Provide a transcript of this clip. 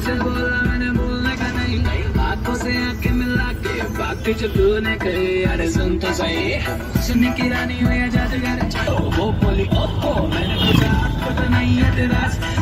तुझसे बोला मैंने बोलने का नहीं, आंखों से आंखें मिला के बाकी जो तूने कही, अरे सुन तो सही, सुनने की रानी हो या जादूगर, वो बोली ओहो, मैंने पूछा आपको तो नहीं है तेरा